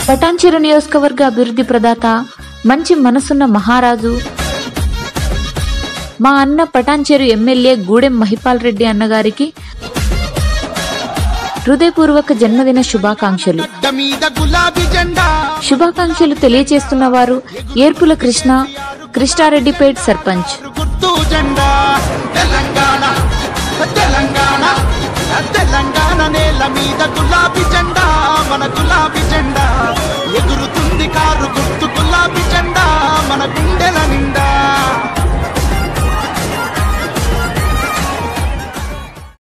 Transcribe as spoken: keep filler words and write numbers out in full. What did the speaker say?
పటాన్చెరు నియోజకవర్గ అభివృద్ధి ప్రదాత, మంచి మనసున్న మహారాజు మా అన్న పటాన్చెరు ఎమ్మెల్యే గూడెం మహిపాల్ రెడ్డి అన్నగారికి హృదయపూర్వక జన్మదిన శుభాకాంక్షలు. శుభాకాంక్షలు తెలియజేస్తున్న వారు ఏర్పుల కృష్ణ, కృష్ణారెడ్డిపేట్ సర్పంచ్. తెలంగాణ నేల మీద గులాబీ జెండా, మన గులాబీ